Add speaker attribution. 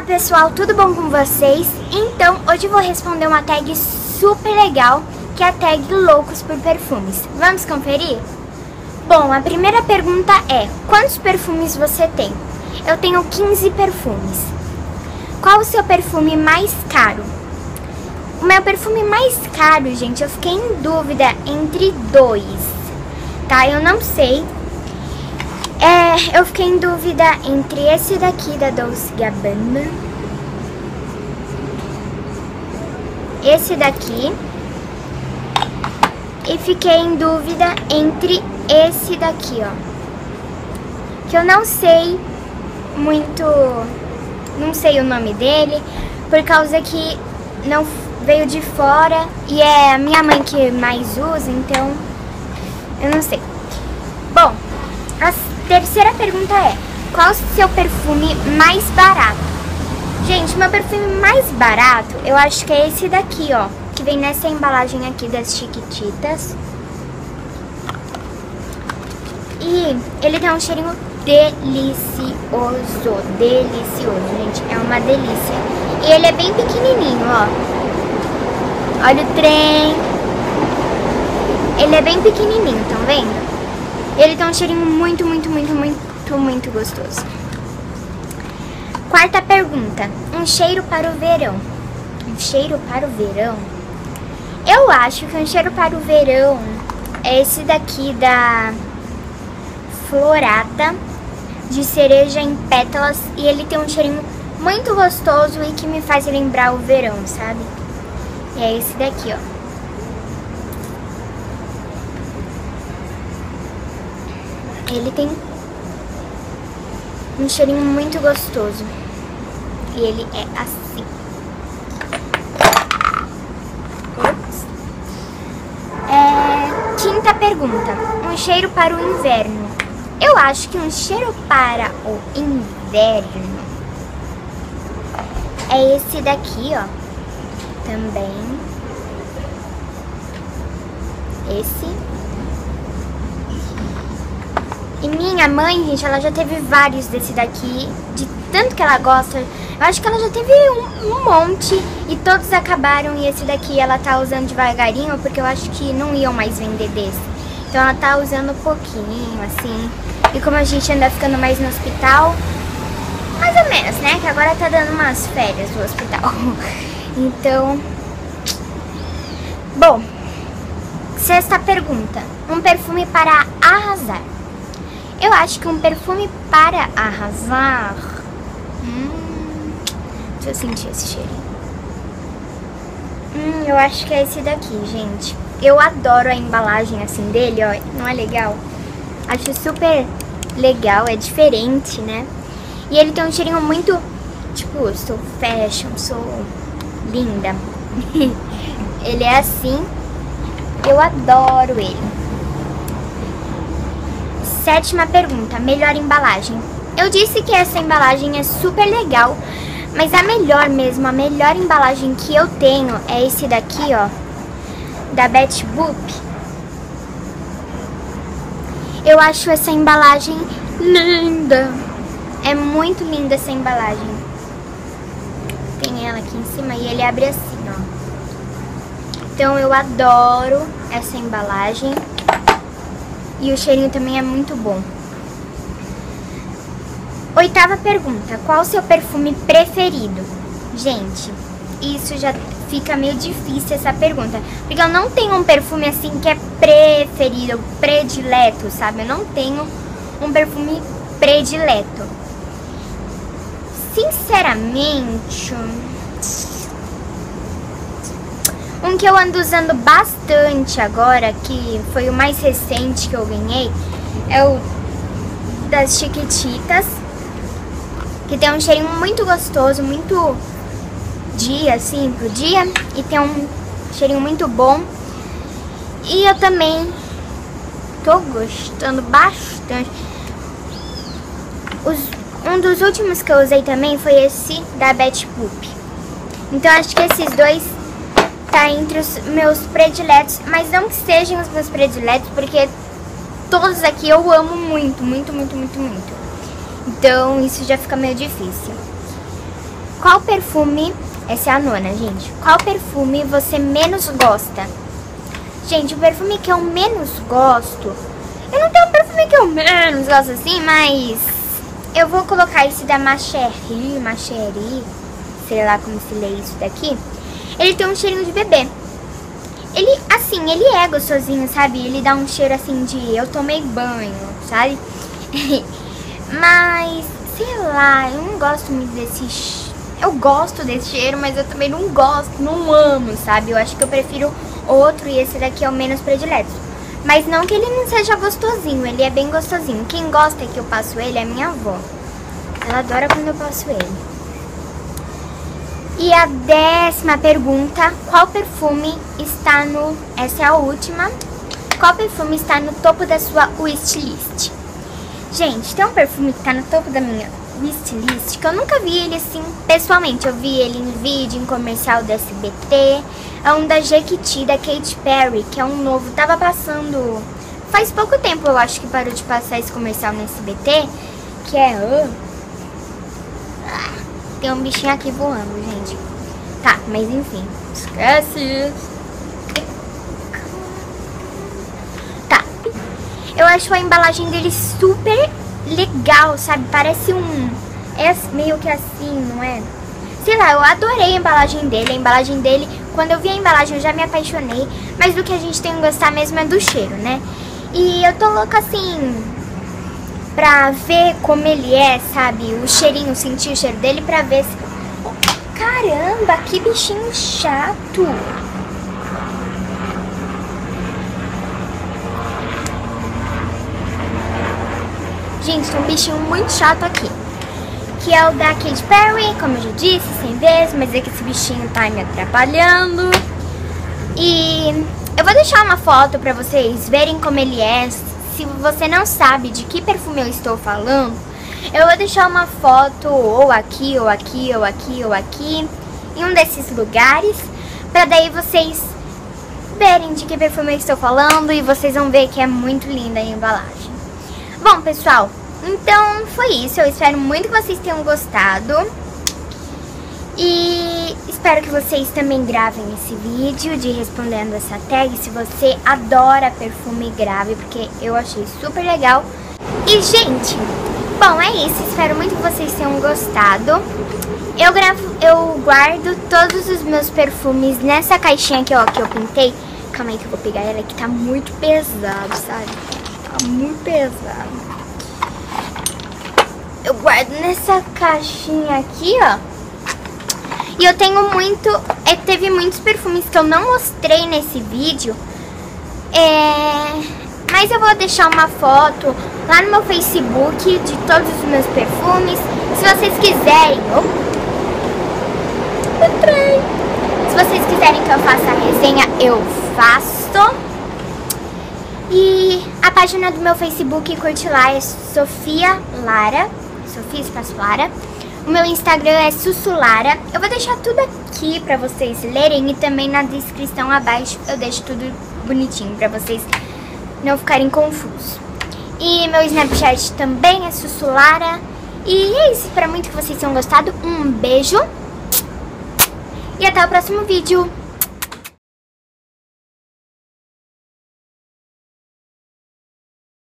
Speaker 1: Olá pessoal, tudo bom com vocês? Então, hoje eu vou responder uma tag super legal, que é a tag Loucos por Perfumes. Vamos conferir? Bom, a primeira pergunta é: quantos perfumes você tem? Eu tenho 15 perfumes. Qual o seu perfume mais caro? O meu perfume mais caro, gente, eu fiquei em dúvida entre dois, tá? Eu não sei. Eu fiquei em dúvida entre esse daqui da Dolce & Gabbana, esse daqui, e fiquei em dúvida entre esse daqui, ó, que eu não sei muito, não sei o nome dele, por causa que não veio de fora e é a minha mãe que mais usa, então eu não sei. Bom, a terceira pergunta é: qual o seu perfume mais barato? Gente, meu perfume mais barato, eu acho que é esse daqui, ó, que vem nessa embalagem aqui das Chiquititas. E ele tem um cheirinho delicioso, gente, é uma delícia. E ele é bem pequenininho, ó. Olha o trem. Ele é bem pequenininho, estão vendo? Ele tem um cheirinho muito gostoso. Quarta pergunta: um cheiro para o verão. Um cheiro para o verão? Eu acho que um cheiro para o verão é esse daqui da Florata, de cereja em pétalas. E ele tem um cheirinho muito gostoso e que me faz lembrar o verão, sabe? E é esse daqui, ó. Ele tem um cheirinho muito gostoso. E ele é assim. Quinta pergunta: um cheiro para o inverno. Eu acho que um cheiro para o inverno é esse daqui, ó. Também. Esse. E minha mãe, gente, ela já teve vários desse daqui, de tanto que ela gosta. Eu acho que ela já teve um monte e todos acabaram. E esse daqui ela tá usando devagarinho, porque eu acho que não iam mais vender desse. Então ela tá usando pouquinho, assim. E como a gente anda ficando mais no hospital, mais ou menos, né? Que agora tá dando umas férias no hospital. Então, bom, sexta pergunta: um perfume para arrasar. Eu acho que um perfume para arrasar... deixa eu sentir esse cheirinho. Eu acho que é esse daqui, gente. Eu adoro a embalagem assim dele, ó. Não é legal? Acho super legal, é diferente, né? E ele tem um cheirinho muito, tipo, sou fashion, sou linda. Ele é assim. Eu adoro ele. Sétima pergunta: melhor embalagem. Eu disse que essa embalagem é super legal, mas a melhor mesmo, a melhor embalagem que eu tenho é esse daqui, ó, da Betty Boop. Eu acho essa embalagem linda. É muito linda essa embalagem. Tem ela aqui em cima e ele abre assim, ó. Então eu adoro essa embalagem. E o cheirinho também é muito bom. Oitava pergunta: qual o seu perfume preferido? Gente, isso já fica meio difícil essa pergunta, porque eu não tenho um perfume assim que é preferido, predileto, sabe? Eu não tenho um perfume predileto. Sinceramente, um que eu ando usando bastante agora, que foi o mais recente que eu ganhei, é o das Chiquititas, que tem um cheirinho muito gostoso, muito dia, assim, pro dia, e tem um cheirinho muito bom. E eu também tô gostando bastante. Um dos últimos que eu usei também foi esse da Betty Boop. Então acho que esses dois tá entre os meus prediletos, mas não que sejam os meus prediletos, porque todos aqui eu amo muito. Então isso já fica meio difícil. qual perfume... Essa é a nona, gente. Qual perfume você menos gosta? Gente, o perfume que eu menos gosto... Eu não tenho um perfume que eu menos gosto assim, mas... Eu vou colocar esse da Macherie, sei lá como se lê isso daqui. Ele tem um cheirinho de bebê. Ele, assim, ele é gostosinho, sabe? Ele dá um cheiro assim de eu tomei banho, sabe? Mas, sei lá, eu não gosto muito desse... Eu gosto desse cheiro, mas eu também não gosto, não amo, sabe? Eu acho que eu prefiro outro e esse daqui é o menos predileto. Mas não que ele não seja gostosinho, ele é bem gostosinho. Quem gosta que eu passo ele é minha avó. Ela adora quando eu passo ele. E a 10ª pergunta, qual perfume está no... Essa é a última. Qual perfume está no topo da sua wishlist? Gente, tem um perfume que está no topo da minha wishlist que eu nunca vi ele assim pessoalmente. Eu vi ele em vídeo, em comercial do SBT. É um da Jequiti, da Katy Perry, que é um novo. Tava passando... Faz pouco tempo eu acho que parou de passar esse comercial no SBT. Que é... Tem um bichinho aqui voando, gente. Tá, mas enfim. Esquece. Tá. Eu acho a embalagem dele super legal, sabe? Parece um... É meio que assim, não é? Sei lá, eu adorei a embalagem dele. A embalagem dele, quando eu vi a embalagem eu já me apaixonei. Mas do que a gente tem que gostar mesmo é do cheiro, né? E eu tô louca assim... pra ver como ele é, sabe? O cheirinho, sentir o cheiro dele pra ver se... Caramba, que bichinho chato! Gente, tem um bichinho muito chato aqui. Que é o da Katy Perry, como eu já disse 100 vezes, mas é que esse bichinho tá me atrapalhando. E eu vou deixar uma foto pra vocês verem como ele é. Se você não sabe de que perfume eu estou falando, eu vou deixar uma foto ou aqui, ou aqui, ou aqui, ou aqui, em um desses lugares, pra daí vocês verem de que perfume eu estou falando e vocês vão ver que é muito linda a embalagem. Bom, pessoal, então foi isso. Eu espero muito que vocês tenham gostado. E espero que vocês também gravem esse vídeo de respondendo essa tag. Se você adora perfume, grave, porque eu achei super legal. E, gente, bom, é isso. Espero muito que vocês tenham gostado. Eu guardo todos os meus perfumes nessa caixinha que eu pintei. Calma aí que eu vou pegar ela, que tá muito pesado, sabe? Tá muito pesado. Eu guardo nessa caixinha aqui, ó. E eu tenho teve muitos perfumes que eu não mostrei nesse vídeo. Mas eu vou deixar uma foto lá no meu Facebook de todos os meus perfumes. Se vocês quiserem... Se vocês quiserem que eu faça a resenha, eu faço. E a página do meu Facebook, curte lá, é Sofia Lara. Sofia Espaço Lara. O meu Instagram é Sussulara. Eu vou deixar tudo aqui pra vocês lerem e também na descrição abaixo eu deixo tudo bonitinho pra vocês não ficarem confusos. E meu Snapchat também é Sussulara. E é isso, espero muito que vocês tenham gostado. Um beijo e até o próximo vídeo.